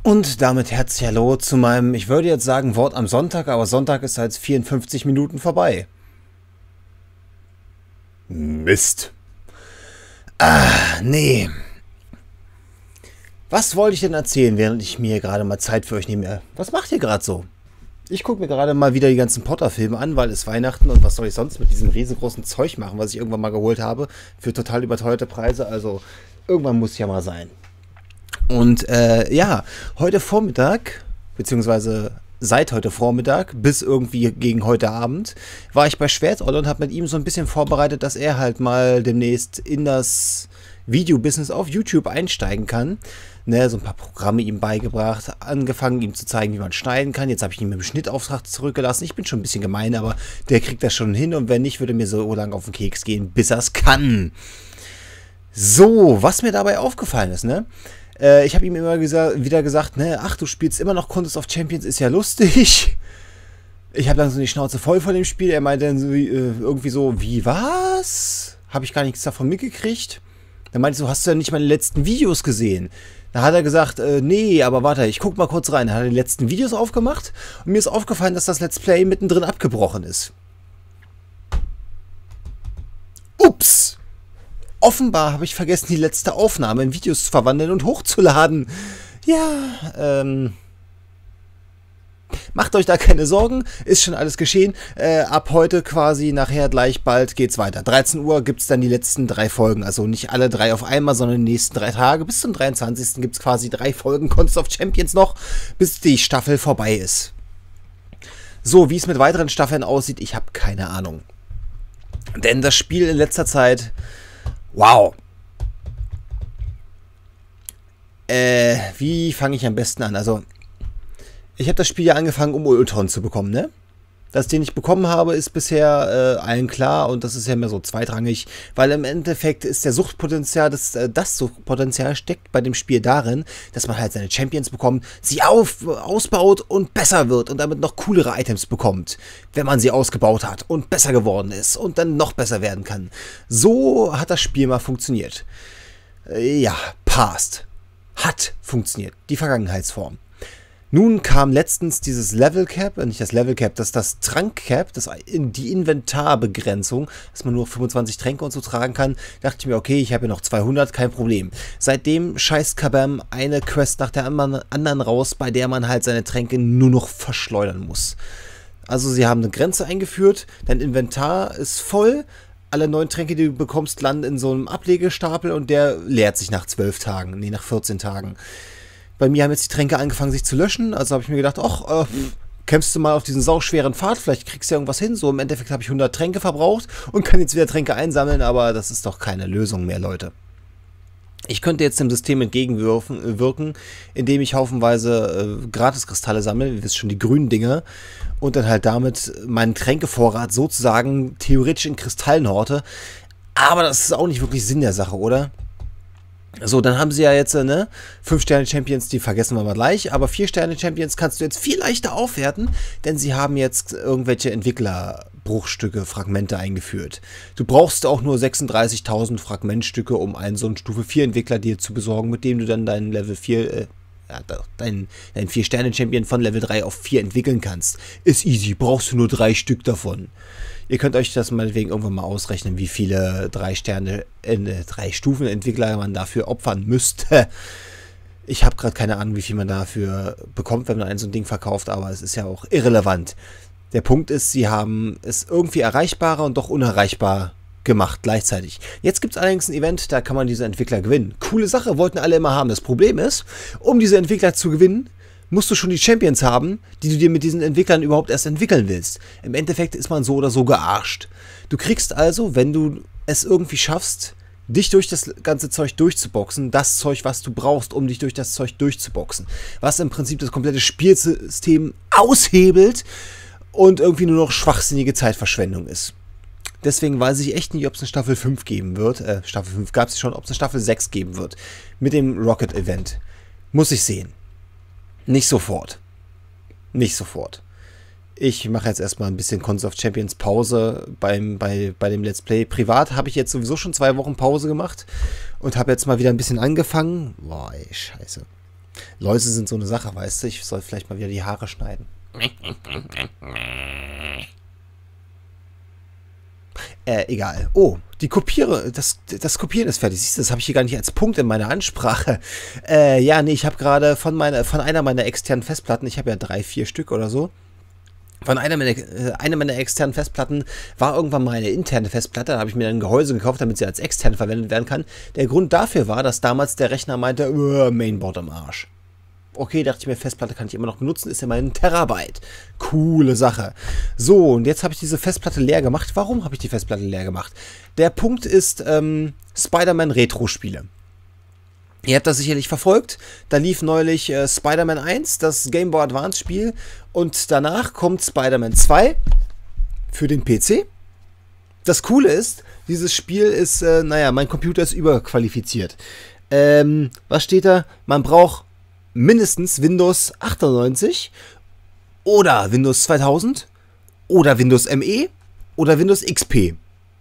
Und damit herzlich Hallo zu meinem, ich würde jetzt sagen, Wort am Sonntag, aber Sonntag ist seit 54 Minuten vorbei. Mist. Nee. Was wollte ich denn erzählen, während ich mir gerade mal Zeit für euch nehme? Was macht ihr gerade so? Ich gucke mir gerade mal wieder die ganzen Potter-Filme an, weil es Weihnachten und was soll ich sonst mit diesem riesengroßen Zeug machen, was ich irgendwann mal geholt habe, für total überteuerte Preise. Also irgendwann muss ja mal sein. Und ja, heute Vormittag, beziehungsweise seit heute Vormittag bis irgendwie gegen heute Abend, war ich bei Schwertolle und habe mit ihm so ein bisschen vorbereitet, dass er halt mal demnächst in das Videobusiness auf YouTube einsteigen kann. Ne, so ein paar Programme ihm beigebracht, angefangen ihm zu zeigen, wie man schneiden kann. Jetzt habe ich ihn mit dem Schnittauftrag zurückgelassen. Ich bin schon ein bisschen gemein, aber der kriegt das schon hin und wenn nicht, würde mir so lange auf den Keks gehen, bis er es kann. So, was mir dabei aufgefallen ist, ne? Ich habe ihm immer wieder gesagt, ne, ach, du spielst immer noch Contest of Champions, ist ja lustig. Ich habe dann so die Schnauze voll von dem Spiel. Er meinte dann so, irgendwie so, wie, was? Habe ich gar nichts davon mitgekriegt. Dann meinte ich so, hast du ja nicht meine letzten Videos gesehen? Da hat er gesagt, nee, aber warte, ich guck mal kurz rein. Er hat die letzten Videos aufgemacht und mir ist aufgefallen, dass das Let's Play mittendrin abgebrochen ist. Ups! Offenbar habe ich vergessen, die letzte Aufnahme in Videos zu verwandeln und hochzuladen. Ja, macht euch da keine Sorgen, ist schon alles geschehen. Ab heute quasi, nachher gleich bald geht's weiter. 13 Uhr gibt's dann die letzten 3 Folgen. Also nicht alle 3 auf einmal, sondern die nächsten 3 Tage. Bis zum 23. gibt's quasi 3 Folgen Contest of Champions noch, bis die Staffel vorbei ist. So, wie es mit weiteren Staffeln aussieht, ich habe keine Ahnung. Denn das Spiel in letzter Zeit... Wow. Wie fange ich am besten an? Also, ich habe das Spiel ja angefangen, um Ultron zu bekommen, ne? Dass den ich bekommen habe, ist bisher allen klar und das ist ja mehr so zweitrangig, weil im Endeffekt ist der Suchtpotenzial, das Suchtpotenzial steckt bei dem Spiel darin, dass man halt seine Champions bekommt, sie ausbaut und besser wird und damit noch coolere Items bekommt, wenn man sie ausgebaut hat und besser geworden ist und dann noch besser werden kann. So hat das Spiel mal funktioniert. Ja, past. Hat funktioniert. Die Vergangenheitsform. Nun kam letztens dieses Level Cap, nicht das Level Cap, das Trank Cap, die Inventarbegrenzung, dass man nur 25 Tränke und so tragen kann. Dachte ich mir, okay, ich habe ja noch 200, kein Problem. Seitdem scheißt Kabam eine Quest nach der anderen raus, bei der man halt seine Tränke nur noch verschleudern muss. Also sie haben eine Grenze eingeführt, dein Inventar ist voll, alle 9 Tränke, die du bekommst, landen in so einem Ablegestapel und der leert sich nach 12 Tagen, nee, nach 14 Tagen. Bei mir haben jetzt die Tränke angefangen, sich zu löschen. Also habe ich mir gedacht, ach, kämpfst du mal auf diesen sauschweren Pfad, vielleicht kriegst du ja irgendwas hin. So im Endeffekt habe ich 100 Tränke verbraucht und kann jetzt wieder Tränke einsammeln, aber das ist doch keine Lösung mehr, Leute. Ich könnte jetzt dem System entgegenwirken, indem ich haufenweise Gratiskristalle sammle, ihr wisst schon, die grünen Dinger, und dann halt damit meinen Tränkevorrat sozusagen theoretisch in Kristallen horte. Aber das ist auch nicht wirklich Sinn der Sache, oder? So, dann haben sie ja jetzt, ne, 5-Sterne-Champions, die vergessen wir mal gleich, aber 4-Sterne-Champions kannst du jetzt viel leichter aufwerten, denn sie haben jetzt irgendwelche Entwicklerbruchstücke, Fragmente eingeführt. Du brauchst auch nur 36.000 Fragmentstücke, um einen so einen Stufe-4-Entwickler dir zu besorgen, mit dem du dann deinen Level 4, deinen 4-Sterne-Champion von Level 3 auf 4 entwickeln kannst. Ist easy, brauchst du nur 3 Stück davon. Ihr könnt euch das meinetwegen irgendwann mal ausrechnen, wie viele 3-Stufen-Entwickler man dafür opfern müsste. Ich habe gerade keine Ahnung, wie viel man dafür bekommt, wenn man so ein Ding verkauft, aber es ist ja auch irrelevant. Der Punkt ist, sie haben es irgendwie erreichbarer und doch unerreichbar gemacht gleichzeitig. Jetzt gibt es allerdings ein Event, da kann man diese Entwickler gewinnen. Coole Sache, wollten alle immer haben. Das Problem ist, um diese Entwickler zu gewinnen, musst du schon die Champions haben, die du dir mit diesen Entwicklern überhaupt erst entwickeln willst. Im Endeffekt ist man so oder so gearscht. Du kriegst also, wenn du es irgendwie schaffst, dich durch das ganze Zeug durchzuboxen, das Zeug, was du brauchst, um dich durch das Zeug durchzuboxen. Was im Prinzip das komplette Spielsystem aushebelt und irgendwie nur noch schwachsinnige Zeitverschwendung ist. Deswegen weiß ich echt nicht, ob es eine Staffel 5 geben wird. Staffel 5 gab es schon, ob es eine Staffel 6 geben wird. Mit dem Rocket-Event. Muss ich sehen. Nicht sofort. Nicht sofort. Ich mache jetzt erstmal ein bisschen Contest of Champions Pause bei dem Let's Play. Privat habe ich jetzt sowieso schon 2 Wochen Pause gemacht und habe jetzt mal wieder ein bisschen angefangen. Boah, ey, scheiße. Läuse sind so eine Sache, weißt du? Ich soll vielleicht mal wieder die Haare schneiden. Egal. Oh, die Kopiere, das Kopieren ist fertig. Siehst du, das habe ich hier gar nicht als Punkt in meiner Ansprache. Ja, nee, ich habe gerade von einer meiner externen Festplatten, ich habe ja 3, 4 Stück oder so, von einer meiner externen Festplatten war irgendwann mal eine interne Festplatte. Da habe ich mir ein Gehäuse gekauft, damit sie als extern verwendet werden kann. Der Grund dafür war, dass damals der Rechner meinte, Mainboard am Arsch. Okay, dachte ich mir, Festplatte kann ich immer noch benutzen, ist ja mal ein Terabyte. Coole Sache. So, und jetzt habe ich diese Festplatte leer gemacht. Warum habe ich die Festplatte leer gemacht? Der Punkt ist Spider-Man Retro-Spiele. Ihr habt das sicherlich verfolgt. Da lief neulich Spider-Man 1, das Game Boy Advance Spiel. Und danach kommt Spider-Man 2 für den PC. Das Coole ist, dieses Spiel ist, naja, mein Computer ist überqualifiziert. Was steht da? Man braucht mindestens Windows 98 oder Windows 2000 oder Windows ME oder Windows XP.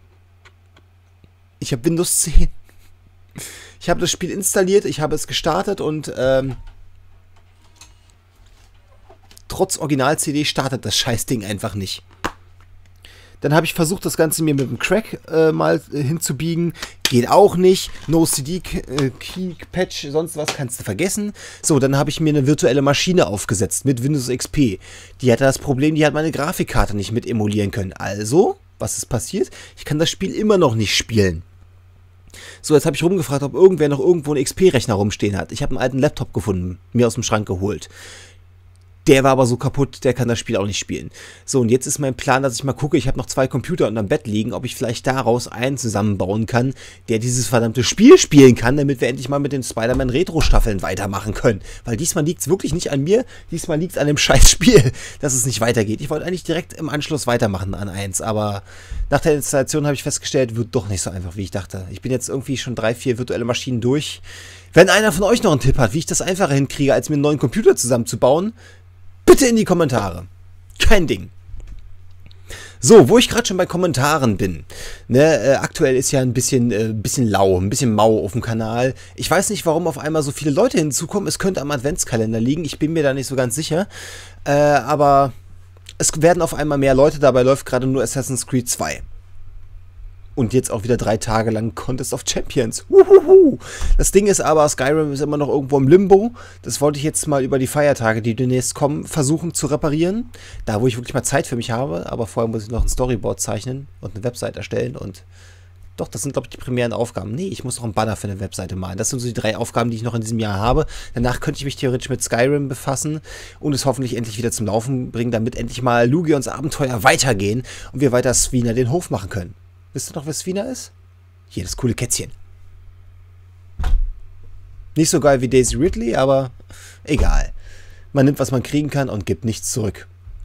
Ich habe Windows 10. Ich habe das Spiel installiert, ich habe es gestartet und trotz Original-CD startet das Scheißding einfach nicht. Dann habe ich versucht, das Ganze mir mit dem Crack mal hinzubiegen. Geht auch nicht. No CD, Key, Patch, sonst was kannst du vergessen. So, dann habe ich mir eine virtuelle Maschine aufgesetzt mit Windows XP. Die hatte das Problem, die hat meine Grafikkarte nicht mit emulieren können. Also, was ist passiert? Ich kann das Spiel immer noch nicht spielen. So, jetzt habe ich rumgefragt, ob irgendwer noch irgendwo einen XP-Rechner rumstehen hat. Ich habe einen alten Laptop gefunden, mir aus dem Schrank geholt. Der war aber so kaputt, der kann das Spiel auch nicht spielen. So, und jetzt ist mein Plan, dass ich mal gucke, ich habe noch 2 Computer unterm Bett liegen, ob ich vielleicht daraus einen zusammenbauen kann, der dieses verdammte Spiel spielen kann, damit wir endlich mal mit den Spider-Man Retro-Staffeln weitermachen können. Weil diesmal liegt es wirklich nicht an mir, diesmal liegt es an dem scheiß Spiel, dass es nicht weitergeht. Ich wollte eigentlich direkt im Anschluss weitermachen an 1, aber nach der Installation habe ich festgestellt, wird doch nicht so einfach, wie ich dachte. Ich bin jetzt irgendwie schon 3, 4 virtuelle Maschinen durch. Wenn einer von euch noch einen Tipp hat, wie ich das einfacher hinkriege, als mir einen neuen Computer zusammenzubauen, bitte in die Kommentare. Kein Ding. So, wo ich gerade schon bei Kommentaren bin. Ne, aktuell ist ja ein bisschen lau, ein bisschen mau auf dem Kanal. Ich weiß nicht, warum auf einmal so viele Leute hinzukommen. Es könnte am Adventskalender liegen. Ich bin mir da nicht so ganz sicher. Aber es werden auf einmal mehr Leute. Dabei läuft gerade nur Assassin's Creed 2. Und jetzt auch wieder 3 Tage lang Contest of Champions. Uhuhu. Das Ding ist aber, Skyrim ist immer noch irgendwo im Limbo. Das wollte ich jetzt mal über die Feiertage, die demnächst kommen, versuchen zu reparieren. Da, wo ich wirklich mal Zeit für mich habe. Aber vorher muss ich noch ein Storyboard zeichnen und eine Website erstellen. Und doch, das sind, glaube ich, die primären Aufgaben. Nee, ich muss noch einen Banner für eine Webseite malen. Das sind so die 3 Aufgaben, die ich noch in diesem Jahr habe. Danach könnte ich mich theoretisch mit Skyrim befassen und es hoffentlich endlich wieder zum Laufen bringen, damit endlich mal Lugions Abenteuer weitergehen und wir weiter Sweena den Hof machen können. Wisst ihr noch, wer Sweena ist? Hier, das coole Kätzchen. Nicht so geil wie Daisy Ridley, aber egal. Man nimmt, was man kriegen kann und gibt nichts zurück.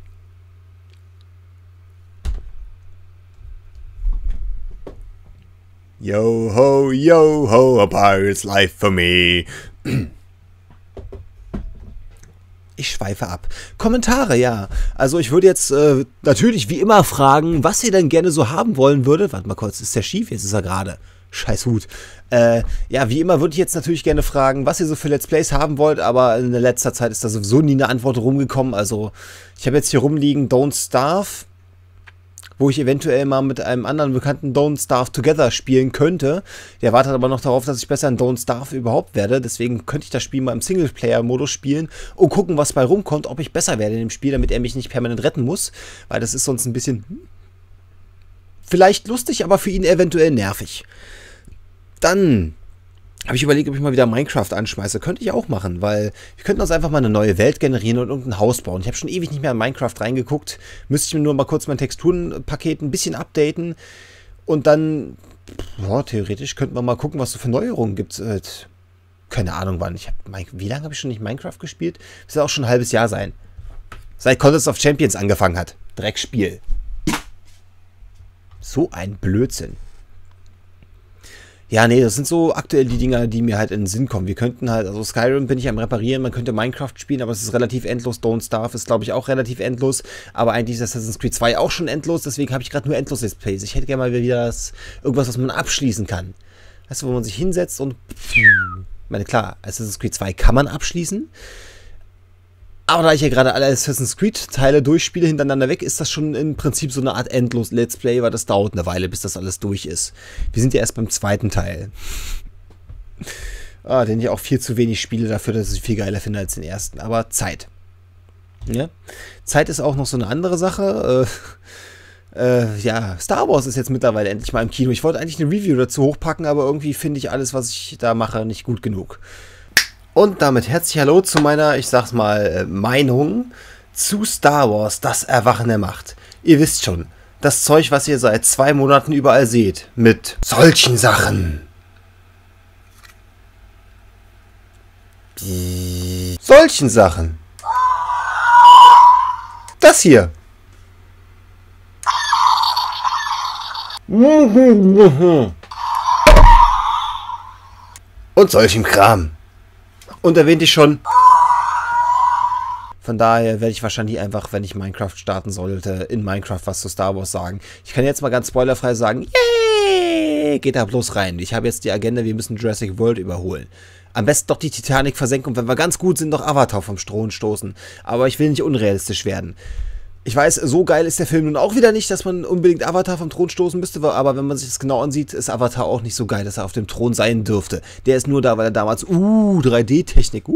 Yo ho, a pirate's life for me. Ich schweife ab. Kommentare, ja. Also ich würde jetzt natürlich wie immer fragen, was ihr denn gerne so haben wollen würdet. Warte mal kurz, ist der schief? Jetzt ist er gerade. Scheiß Hut. Ja, wie immer würde ich jetzt natürlich gerne fragen, was ihr so für Let's Plays haben wollt, aber in der letzter Zeit ist da sowieso nie eine Antwort rumgekommen. Also ich habe jetzt hier rumliegen Don't Starve, wo ich eventuell mal mit einem anderen bekannten Don't Starve Together spielen könnte. Der wartet aber noch darauf, dass ich besser in Don't Starve überhaupt werde. Deswegen könnte ich das Spiel mal im Singleplayer-Modus spielen und gucken, was bei rumkommt, ob ich besser werde in dem Spiel, damit er mich nicht permanent retten muss. Weil das ist sonst ein bisschen vielleicht lustig, aber für ihn eventuell nervig. Dann habe ich überlegt, ob ich mal wieder Minecraft anschmeiße. Könnte ich auch machen, weil wir könnten uns einfach mal eine neue Welt generieren und irgendein Haus bauen. Ich habe schon ewig nicht mehr in Minecraft reingeguckt. Müsste ich mir nur mal kurz mein Texturenpaket ein bisschen updaten. Und dann, ja, theoretisch könnten wir mal gucken, was so für Neuerungen gibt. Keine Ahnung wann. Wie lange habe ich schon nicht Minecraft gespielt? Das wird auch schon ein halbes Jahr sein. Seit Contest of Champions angefangen hat. Dreckspiel. So ein Blödsinn. Ja, nee, das sind so aktuell die Dinger, die mir halt in den Sinn kommen. Wir könnten halt, also Skyrim bin ich am Reparieren, man könnte Minecraft spielen, aber es ist relativ endlos. Don't Starve ist, glaube ich, auch relativ endlos. Aber eigentlich ist Assassin's Creed 2 auch schon endlos, deswegen habe ich gerade nur endlos Displays. Ich hätte gerne mal wieder irgendwas, was man abschließen kann. Weißt du, wo man sich hinsetzt und Ich meine, klar, Assassin's Creed 2 kann man abschließen. Aber da ich ja gerade alle Assassin's Creed-Teile durchspiele hintereinander weg, ist das schon im Prinzip so eine Art endlos Let's Play, weil das dauert eine Weile, bis das alles durch ist. Wir sind ja erst beim zweiten Teil. Den ich auch viel zu wenig spiele dafür, dass ich viel geiler finde als den ersten. Aber Zeit. Ja? Zeit ist auch noch so eine andere Sache. Ja, Star Wars ist jetzt mittlerweile endlich mal im Kino. Ich wollte eigentlich eine Review dazu hochpacken, aber irgendwie finde ich alles, was ich da mache, nicht gut genug. Und damit herzlich hallo zu meiner, ich sag's mal, Meinung zu Star Wars, das Erwachen der Macht. Ihr wisst schon, das Zeug, was ihr seit 2 Monaten überall seht, mit solchen Sachen. Solchen Sachen. Das hier. Und solchem Kram. Und erwähnte ich schon. Von daher werde ich wahrscheinlich einfach, wenn ich Minecraft starten sollte, in Minecraft was zu Star Wars sagen. Ich kann jetzt mal ganz spoilerfrei sagen, yay, geht da bloß rein. Ich habe jetzt die Agenda, wir müssen Jurassic World überholen. Am besten doch die Titanic versenken und wenn wir ganz gut sind, noch Avatar vom Thron stoßen. Aber ich will nicht unrealistisch werden. Ich weiß, so geil ist der Film nun auch wieder nicht, dass man unbedingt Avatar vom Thron stoßen müsste, aber wenn man sich das genau ansieht, ist Avatar auch nicht so geil, dass er auf dem Thron sein dürfte. Der ist nur da, weil er damals, 3D-Technik,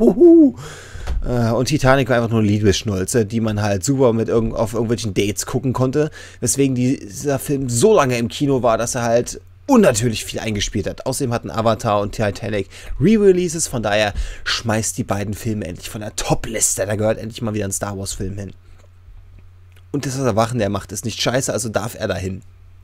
und Titanic war einfach nur eine Liebesschnulze, die man halt super mit auf irgendwelchen Dates gucken konnte, weswegen dieser Film so lange im Kino war, dass er halt unnatürlich viel eingespielt hat. Außerdem hatten Avatar und Titanic Re-Releases, von daher schmeißt die beiden Filme endlich von der Top-Liste, da gehört endlich mal wieder ein Star Wars-Film hin. Und das Erwachen der Macht ist nicht scheiße, also darf er dahin.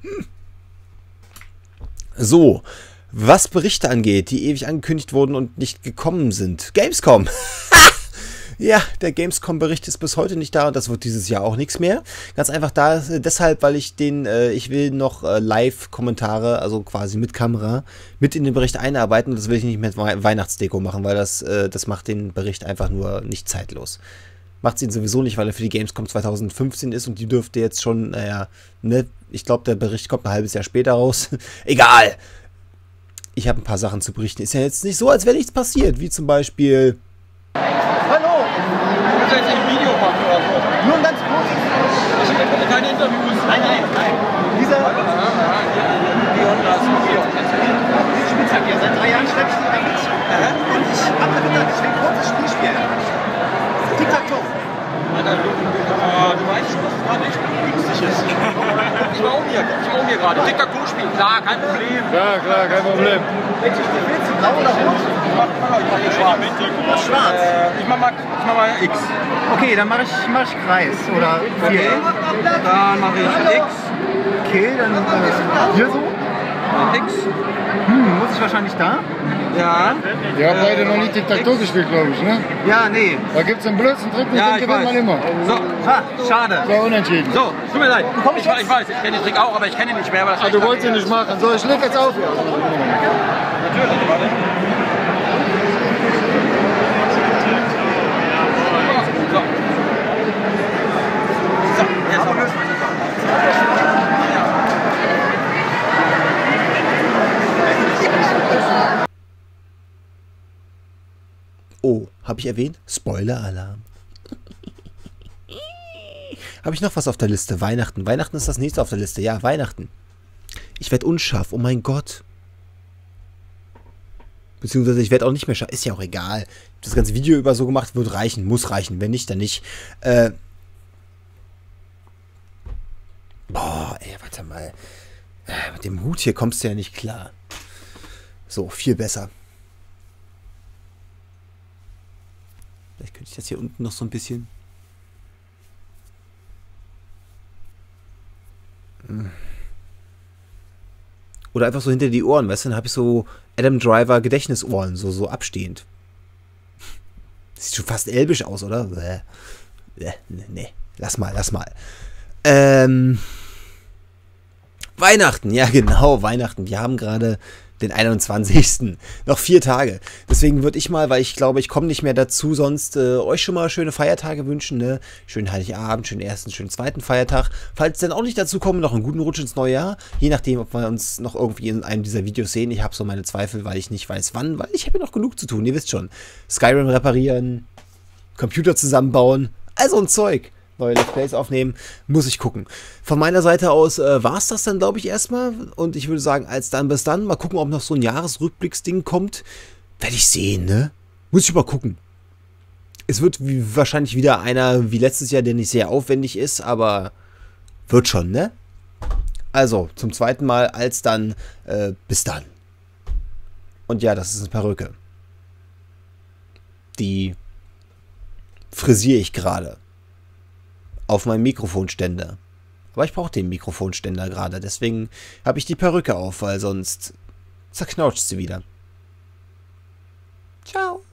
So, was Berichte angeht, die ewig angekündigt wurden und nicht gekommen sind. Gamescom. Ja, der Gamescom-Bericht ist bis heute nicht da und das wird dieses Jahr auch nichts mehr. Ganz einfach deshalb, weil ich ich will noch Live-Kommentare, also quasi mit Kamera, mit in den Bericht einarbeiten. Und das will ich nicht mit Weihnachtsdeko machen, weil das macht den Bericht einfach nur nicht zeitlos. Macht sie ihn sowieso nicht, weil er für die Gamescom 2015 ist und die dürfte jetzt schon, naja, ne, ich glaube, der Bericht kommt ein halbes Jahr später raus. Egal! Ich habe ein paar Sachen zu berichten. Ist ja jetzt nicht so, als wäre nichts passiert, wie zum Beispiel... Hallo! Du willst jetzt ein Video machen oder so? Nur ganz kurz. Ich habe keine Interviews. Nein. Dieser... Leon, das ist Leon. Spielzeug, seit 3 Jahren schleppe ich die damit. Und ich habe mir gedacht, ich will ein kurzes Spiel spielen. Tic-Tac-Toe. Du weißt schon, dass es gerade echt günstig ist. Ich war auch hier gerade. Tic-Tac-Toe spielen, klar, kein Problem. Ja, klar, kein Problem. Willst du blau oder rot? Ich mach hier schwarz. Das ist schwarz. Ich mach mal X. Okay, dann mach ich Kreis oder Viereck. Dann mache ich X. Okay, dann hier so. X. Muss ich wahrscheinlich da? Ja. Ihr habt beide noch nie Tic-Tac-Toe gespielt, glaube ich, ne? Ja, nee. Da gibt es einen blödsten Trick, mit dem gewinnt man immer. So, schade. So, unentschieden. So, tut mir leid. Ich weiß, ich kenne den Trick auch, aber ich kenne ihn nicht mehr. Aber das Du wolltest ihn nicht machen. So, ich leg jetzt auf. Natürlich, warte. So, jetzt noch. Oh, habe ich erwähnt? Spoiler-Alarm. Habe ich noch was auf der Liste? Weihnachten. Weihnachten ist das nächste auf der Liste. Ja, Weihnachten. Ich werde unscharf. Oh mein Gott. Beziehungsweise ich werde auch nicht mehr scharf. Ist ja auch egal. Das ganze Video über so gemacht wird reichen. Muss reichen. Wenn nicht, dann nicht. Boah, ey, warte mal. Mit dem Hut hier kommst du ja nicht klar. So, viel besser. Vielleicht könnte ich das hier unten noch so ein bisschen... Oder einfach so hinter die Ohren, weißt du, dann habe ich so Adam Driver Gedächtnisohren, so abstehend. Sieht schon fast elbisch aus, oder? Nee, lass mal. Weihnachten, ja genau, Weihnachten. Wir haben gerade den 21. Noch 4 Tage. Deswegen würde ich mal, weil ich glaube, ich komme nicht mehr dazu, sonst euch schon mal schöne Feiertage wünschen. Ne? Schönen Heiligabend, schönen ersten, schönen zweiten Feiertag. Falls dann auch nicht dazu kommen, noch einen guten Rutsch ins neue Jahr. Je nachdem, ob wir uns noch irgendwie in einem dieser Videos sehen. Ich habe so meine Zweifel, weil ich nicht weiß wann, weil ich habe ja noch genug zu tun. Ihr wisst schon. Skyrim reparieren, Computer zusammenbauen, also ein Zeug. Neue Let's Plays aufnehmen, muss ich gucken. Von meiner Seite aus war es das dann, glaube ich, erstmal. Und ich würde sagen, als dann bis dann. Mal gucken, ob noch so ein Jahresrückblicksding kommt. Werde ich sehen, ne? Muss ich mal gucken. Es wird wahrscheinlich wieder einer wie letztes Jahr, der nicht sehr aufwendig ist, aber wird schon, ne? Also, zum zweiten Mal, als dann, bis dann. Und ja, das ist eine Perücke. Die frisiere ich gerade. Auf meinem Mikrofonständer. Aber ich brauche den Mikrofonständer gerade, deswegen habe ich die Perücke auf, weil sonst zerknautscht sie wieder. Ciao.